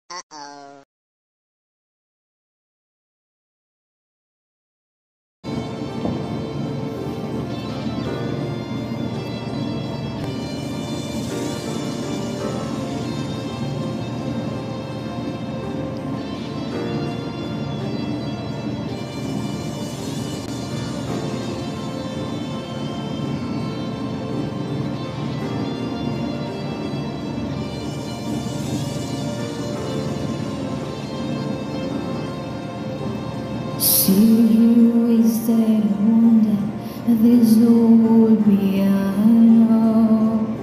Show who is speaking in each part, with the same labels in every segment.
Speaker 1: Uh-oh.
Speaker 2: See you wasted wounded, this all piano,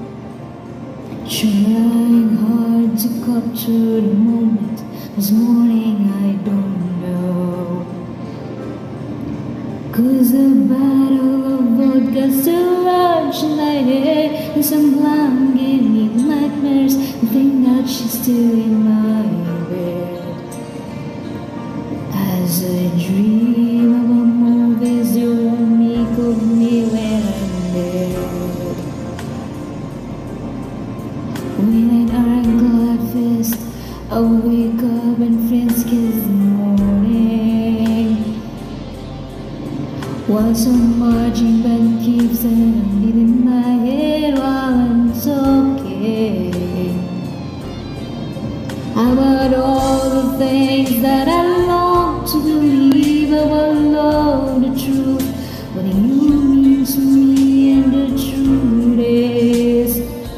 Speaker 2: trying hard to capture the moment. This morning I don't know, 'cause the battle of vodka still large in my head, and some blonde gave me nightmares. The thing that she's still in my bed. As I dream of a movies, you won't make of me when I'm dead. When our glad fist, I wake up and friends kiss the morning, while some marching band keeps and I'm leaving my head while I'm talking about all the things that I long to believe about love, the truth, what you mean to me, and the truth is,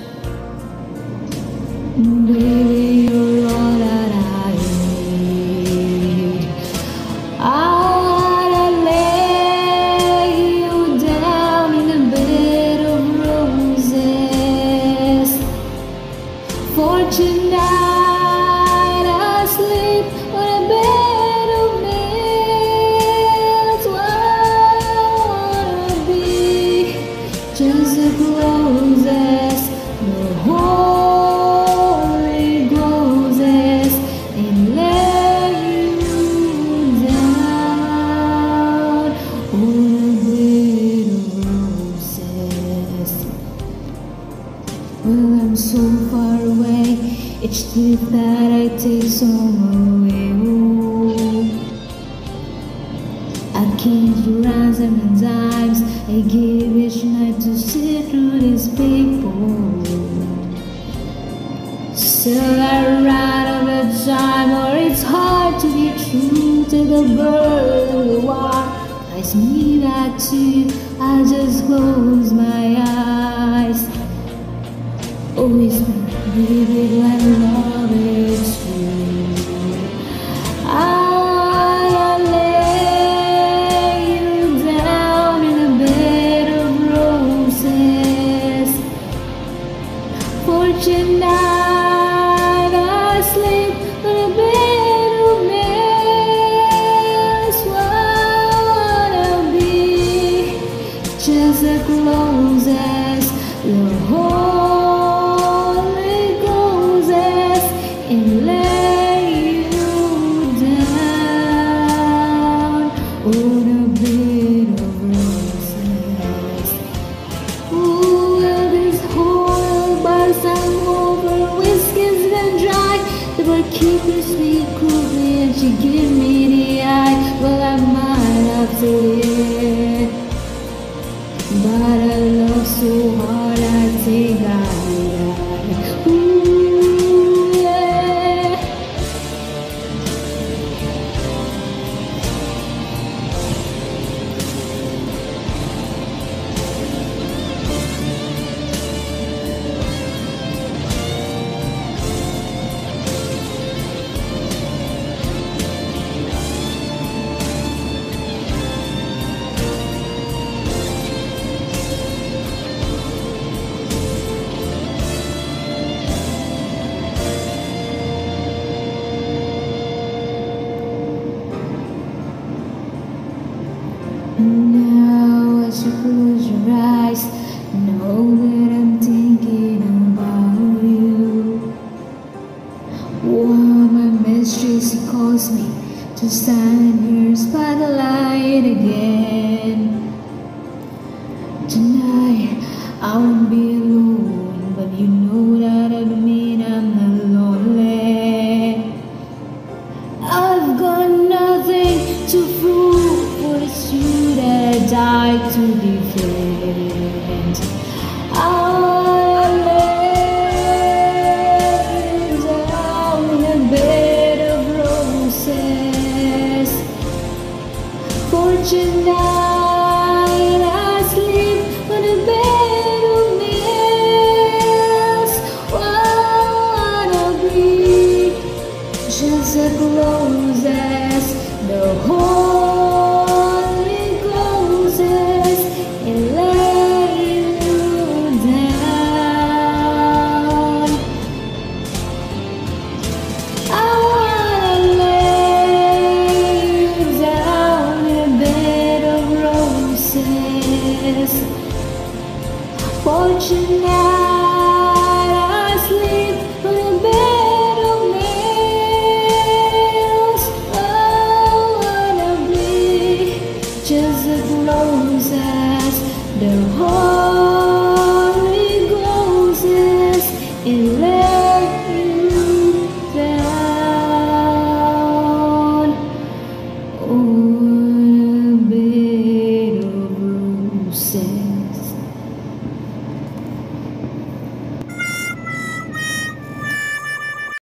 Speaker 2: baby, you're all that I need. I wanna lay you down in a bed of roses for tonight. Sleep on a bed of nails. Where I wanna be, just the closest, the holy closest, and lay you down on a bed of roses. Well, I'm so far away, each trip that I take somewhere away. I can't rise and times I give each night to sit through this people. Still I run out of time, or it's hard to be true to the bird of the wild. Ties me back to you, I just close my eyes. Always baby, when love is true, I wanna lay you down in a bed of roses for tonight. I sleep on a bed of nails. Wanna be just the closest, the and lay you down on a bed of roses. Ooh, well, this whole bar's over, whiskey's been dry. The barkeeper sweet coolly and she give me the eye. Well, I might have to live, but I love so hard I think I die. Ooh, now as you close your eyes, know that I'm thinking about you. While my mistress calls me to stand here by the light again. Tonight I won't be alone, but you know that I don't mean I'm not lonely. For tonight I sleep on a bed of nails. Oh, wanna be just as close as the whole